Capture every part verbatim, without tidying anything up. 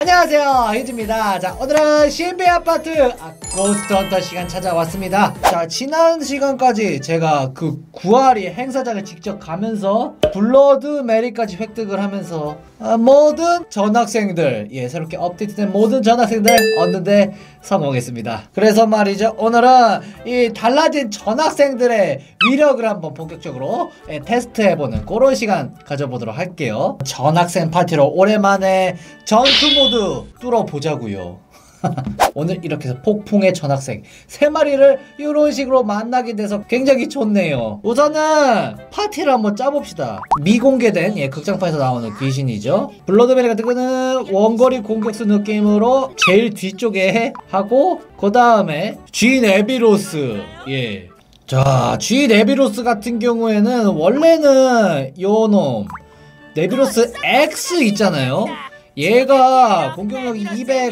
안녕하세요, 휴즈입니다. 자, 오늘은 신비 아파트 아, 고스트 헌터 시간 찾아왔습니다. 자, 지난 시간까지 제가 그 구아리 행사장을 직접 가면서 블러드 메리까지 획득을 하면서 아, 모든 전학생들, 예, 새롭게 업데이트된 모든 전학생들 얻는데 성공했습니다. 그래서 말이죠, 오늘은 이 달라진 전학생들의 위력을 한번 본격적으로 예, 테스트해보는 그런 시간 가져보도록 할게요. 전학생 파티로 오랜만에 전투 모드 뚫어보자고요. 오늘 이렇게 해서 폭풍의 전학생 세 마리를 이런 식으로 만나게 돼서 굉장히 좋네요. 우선은 파티를 한번 짜봅시다. 미공개된 예, 극장판에서 나오는 귀신이죠. 블러드베리 같은 거는 원거리 공격수 느낌으로 제일 뒤쪽에 하고, 그 다음에 G 네비로스. 예. 자, G 네비로스 같은 경우에는 원래는 요놈 네비로스 X 있잖아요. 얘가 공격력이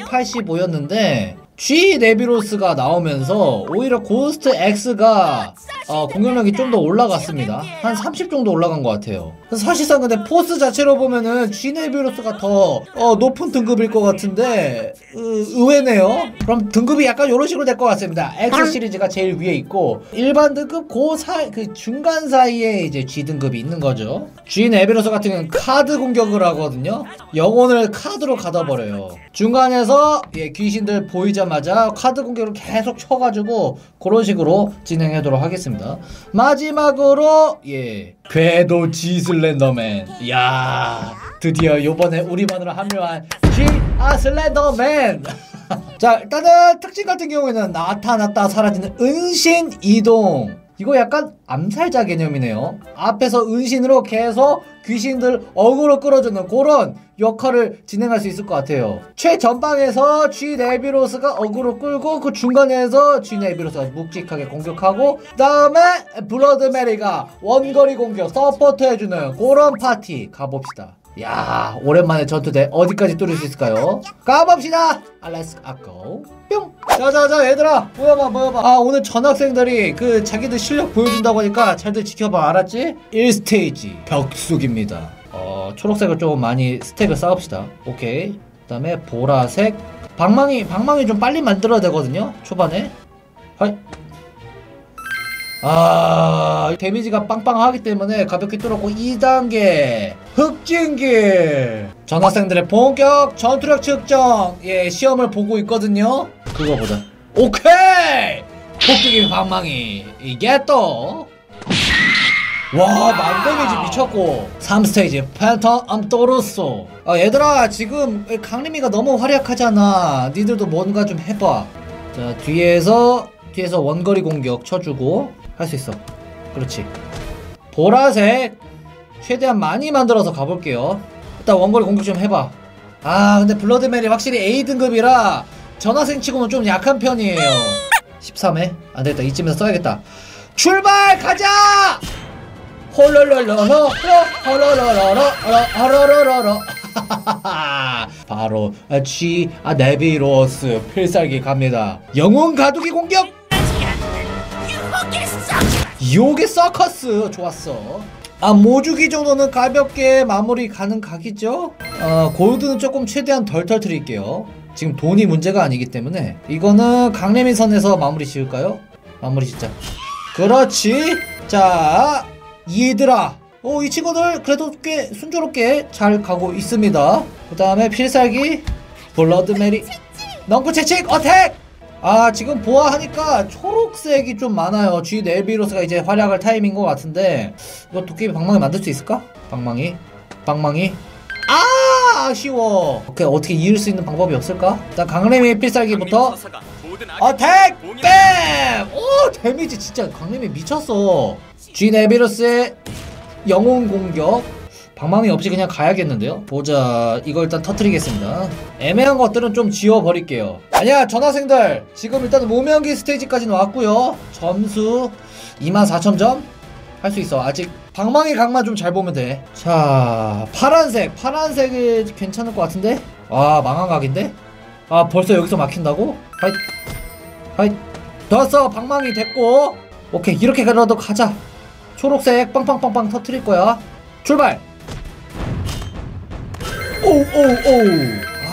이백팔십오였는데 G 네비로스가 나오면서 오히려 고스트 X가 어, 공격력이 좀 더 올라갔습니다. 한 삼십 정도 올라간 것 같아요. 그래서 사실상 근데 포스 자체로 보면은 G 네비로스가 더 어, 높은 등급일 것 같은데 으, 의외네요. 그럼 등급이 약간 이런 식으로 될 것 같습니다. X 시리즈가 제일 위에 있고 일반 등급 그, 사, 그 중간 사이에 이제 G 등급이 있는 거죠. G 네비로스 같은 경우는 카드 공격을 하거든요. 영혼을 카드로 가둬버려요. 중간에서 예, 귀신들 보이자마자 카드 공격을 계속 쳐가지고 그런 식으로 진행하도록 하겠습니다. 마지막으로 예, 궤도 G 슬렌더맨. 이야, 드디어 요번에 우리만으로 합류한 G 아 슬렌더맨. 자, 일단은 특징 같은 경우에는 나타났다 사라지는 은신 이동. 이거 약간 암살자 개념이네요. 앞에서 은신으로 계속 귀신들 어그로 끌어주는 그런 역할을 진행할 수 있을 것 같아요. 최전방에서 G 네비로스가 어그로 끌고 그 중간에서 G 네비로스가 묵직하게 공격하고, 그 다음에 블러드 메리가 원거리 공격 서포트 해주는 그런 파티 가봅시다. 야, 오랜만에 전투대 어디까지 뚫을 수 있을까요? 가봅시다. 아, 렛츠 고 뿅. 자자자 얘들아, 모여봐 모여봐. 아, 오늘 전학생들이 그 자기들 실력 보여준다고 하니까 잘들 지켜봐. 알았지? 일 스테이지 벽숙입니다. 어, 초록색을 좀 많이 스택을 쌓읍시다. 오케이. 그 다음에 보라색. 방망이 방망이 좀 빨리 만들어야 되거든요, 초반에. 하이. 아, 데미지가 빵빵하기 때문에 가볍게 뚫었고, 이 단계 흑진기. 전학생들의 본격 전투력 측정 예, 시험을 보고 있거든요. 그거 보자. 오케이! 폭격기 방망이. 이게 또 와, 만 데미지 미쳤고. 삼 스테이지 팬텀 암토르소. 아, 얘들아, 지금 강림이가 너무 활약하잖아. 니들도 뭔가 좀 해봐. 자, 뒤에서 뒤에서 원거리 공격 쳐주고 할 수 있어. 그렇지. 보라색 최대한 많이 만들어서 가볼게요. 일단 원거리 공격 좀 해봐. 아, 근데 블러드맨이 확실히 A 등급이라 전학생 치고는 좀 약한 편이에요. 십삼 회? 안되겠다, 이쯤에서 써야겠다. 출발! 가자! 홀롤롤롤로 홀롤롤롤로 홀롤롤롤로 바로 G 아 네비로스 필살기 갑니다. 영웅 가두기 공격! 요게 서커스. 좋았어. 아, 모주기 정도는 가볍게 마무리 가는 각이죠. 어, 골드는 조금 최대한 덜 터뜨릴게요. 지금 돈이 문제가 아니기 때문에. 이거는 강림이 선에서 마무리 지을까요? 마무리 짓자. 그렇지. 자, 얘들아, 어, 이 친구들 그래도 꽤 순조롭게 잘 가고 있습니다. 그 다음에 필살기 블러드 메리 넝구 채찍 어택. 아, 지금 보아하니까 초록색이 좀 많아요. G 네비로스가 이제 활약할 타임인 것 같은데, 이거 도깨비 방망이 만들 수 있을까? 방망이 방망이 아, 아쉬워. 오케이, 어떻게 이을 수 있는 방법이 없을까? 일단 강림이 필살기부터 어택! 뺨! 오, 데미지 진짜 강림이 미쳤어. G 네비로스의 영웅 공격. 방망이 없이 그냥 가야겠는데요? 보자. 이거 일단 터트리겠습니다. 애매한 것들은 좀 지워버릴게요. 아니야, 전학생들, 지금 일단 무명기 스테이지까지는 왔고요. 점수 이만 사천 점 할 수 있어. 아직 방망이 각만 좀 잘 보면 돼. 자, 파란색 파란색이 괜찮을 것 같은데? 아, 망한 각인데? 아, 벌써 여기서 막힌다고? 하이 하이. 됐어, 방망이 됐고. 오케이, 이렇게라도 가자. 초록색 빵빵빵빵 터트릴 거야. 출발. 오오오.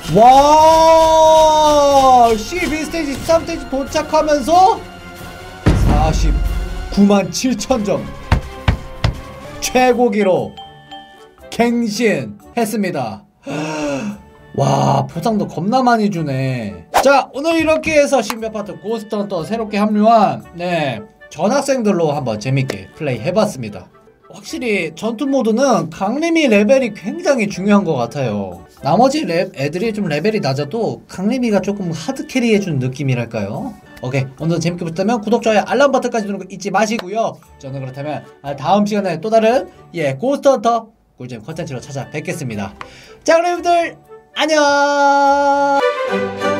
와 십이 스테이지 십삼 스테이지 도착하면서 사십구만 칠천 점 최고 기록 갱신했습니다. 와 보상도 겁나 많이 주네. 자 오늘 이렇게 해서 신비아파트 고스트 헌터 새롭게 합류한 네 전학생들로 한번 재밌게 플레이 해봤습니다. 확실히 전투 모드는 강림이 레벨이 굉장히 중요한 것 같아요. 나머지 랩, 애들이 좀 레벨이 낮아도 강림이가 조금 하드캐리 해준 느낌이랄까요. 오케이 오늘 재밌게 보셨다면 구독, 좋아요, 알람 버튼까지 누르는 거 잊지 마시고요. 저는 그렇다면 다음 시간에 또 다른 예 고스트 헌터 꿀잼 컨텐츠로 찾아뵙겠습니다. 자 그럼 여러분들 안녕.